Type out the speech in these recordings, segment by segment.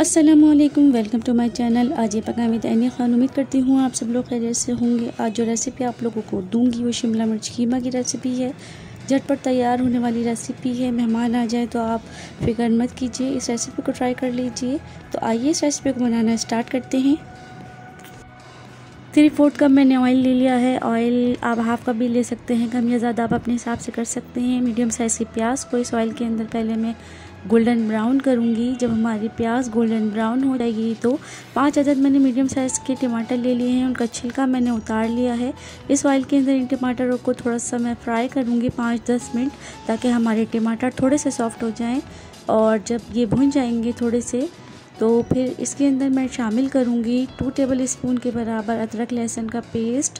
अस्सलामुअलैकुम, welcome to my channel. आज ये पका मैं तैनी खान। उम्मीद करती हूँ आप सब लोग खैरियत से होंगे। आज जो रेसिपी आप लोगों को दूंगी वो शिमला मिर्च कीमा की रेसिपी है। झटपट तैयार होने वाली रेसिपी है। मेहमान आ जाए तो आप फिक्र मत कीजिए, इस रेसिपी को ट्राई कर लीजिए। तो आइए इस रेसिपी को बनाना स्टार्ट करते हैं। 3/4 कप मैंने ऑयल ले लिया है। ऑयल आप हाफ़ कप भी ले सकते हैं, कम या ज़्यादा आप अपने हिसाब से कर सकते हैं। मीडियम साइज़ की प्याज को इस ऑयल के अंदर पहले मैं गोल्डन ब्राउन करूंगी। जब हमारी प्याज गोल्डन ब्राउन हो जाएगी तो 5 अदद मैंने मीडियम साइज़ के टमाटर ले लिए हैं, उनका छिलका मैंने उतार लिया है। इस ऑयल के अंदर इन टमाटरों को थोड़ा सा मैं फ्राई करूंगी 5-10 मिनट, ताकि हमारे टमाटर थोड़े से सॉफ्ट हो जाएं। और जब ये भुन जाएंगे थोड़े से तो फिर इसके अंदर मैं शामिल करूंगी 2 टेबल स्पून के बराबर अदरक लहसुन का पेस्ट,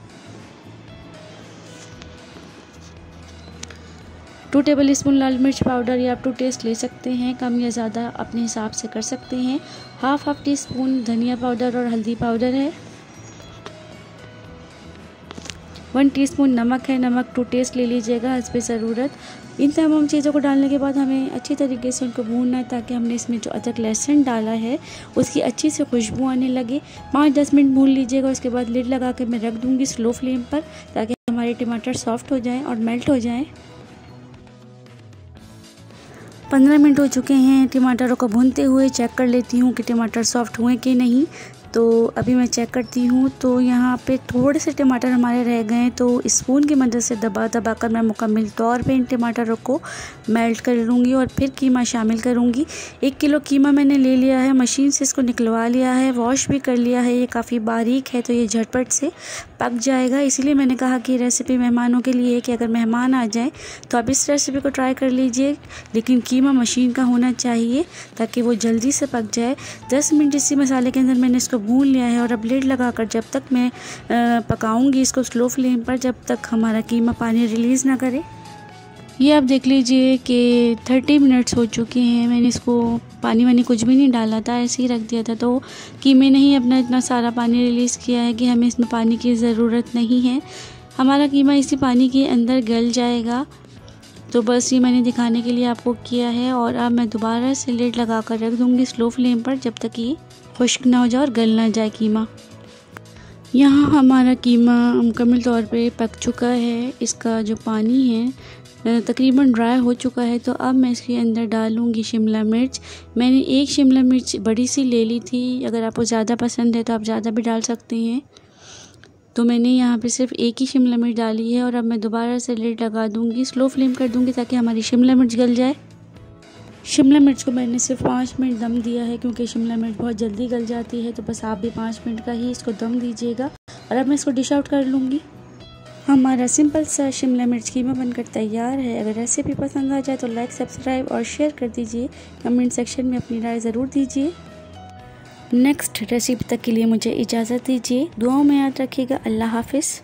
2 टेबल स्पून लाल मिर्च पाउडर, या आप टू टेस्ट ले सकते हैं, कम या ज़्यादा अपने हिसाब से कर सकते हैं। हाफ टी स्पून धनिया पाउडर और हल्दी पाउडर है। 1 टीस्पून नमक है, नमक टू टेस्ट ले लीजिएगा हस्बे ज़रूरत। इन तमाम चीज़ों को डालने के बाद हमें अच्छी तरीके से उनको भूनना है, ताकि हमने इसमें जो अदरक लहसुन डाला है उसकी अच्छी से खुशबू आने लगे। 5-10 मिनट भून लीजिएगा। उसके बाद लिड लगा कर मैं रख दूँगी स्लो फ्लेम पर, ताकि हमारे टमाटर सॉफ्ट हो जाएँ और मेल्ट हो जाएँ। 15 मिनट हो चुके हैं टमाटरों को भूनते हुए। चेक कर लेती हूँ कि टमाटर सॉफ्ट हुए कि नहीं। तो अभी मैं चेक करती हूँ तो यहाँ पे थोड़े से टमाटर हमारे रह गए हैं, तो स्पून की मदद से दबा दबा कर मैं मुकम्मल तौर पे इन टमाटरों को मेल्ट कर लूँगी और फिर कीमा शामिल करूँगी। 1 किलो कीमा मैंने ले लिया है, मशीन से इसको निकलवा लिया है, वॉश भी कर लिया है। ये काफ़ी बारीक है तो ये झटपट से पक जाएगा। इसीलिए मैंने कहा कि रेसिपी मेहमानों के लिए है कि अगर मेहमान आ जाएँ तो आप इस रेसिपी को ट्राई कर लीजिए, लेकिन कीमा मशीन का होना चाहिए ताकि वो जल्दी से पक जाए। 10 मिनट इसी मसाले के अंदर मैंने इसको भून लिया है और अब लिड लगाकर जब तक मैं पकाऊंगी इसको स्लो फ्लेम पर, जब तक हमारा कीमा पानी रिलीज़ ना करे। ये आप देख लीजिए कि 30 मिनट्स हो चुके हैं। मैंने इसको पानी वानी कुछ भी नहीं डाला था, ऐसे ही रख दिया था, तो कीमे ने ही अपना इतना सारा पानी रिलीज़ किया है कि हमें इसमें पानी की ज़रूरत नहीं है। हमारा कीमा इसी पानी के अंदर गल जाएगा। तो बस ये मैंने दिखाने के लिए आपको किया है। और अब मैं दोबारा से लिड लगा कर रख दूँगी स्लो फ्लेम पर, जब तक ये खुश्क ना हो जाए और गल ना जाए कीमा। यहाँ हमारा कीमा मुकम्मल तौर पे पक चुका है। इसका जो पानी है तकरीबन ड्राई हो चुका है। तो अब मैं इसके अंदर डालूँगी शिमला मिर्च। मैंने 1 शिमला मिर्च बड़ी सी ले ली थी, अगर आपको ज़्यादा पसंद है तो आप ज़्यादा भी डाल सकते हैं। तो मैंने यहाँ पे सिर्फ 1 ही शिमला मिर्च डाली है। और अब मैं दोबारा से लिड लगा दूँगी, स्लो फ्लेम कर दूँगी ताकि हमारी शिमला मिर्च गल जाए। शिमला मिर्च को मैंने सिर्फ 5 मिनट दम दिया है, क्योंकि शिमला मिर्च बहुत जल्दी गल जाती है। तो बस आप भी 5 मिनट का ही इसको दम दीजिएगा। और अब मैं इसको डिश आउट कर लूँगी। हमारा सिंपल सा शिमला मिर्च कीमा बनकर तैयार है। अगर रेसिपी पसंद आ जाए तो लाइक, सब्सक्राइब और शेयर कर दीजिए। कमेंट सेक्शन में अपनी राय ज़रूर दीजिए। नेक्स्ट रेसिपी तक के लिए मुझे इजाज़त दीजिए। दुआओं में याद रखिएगा। अल्लाह हाफिज़।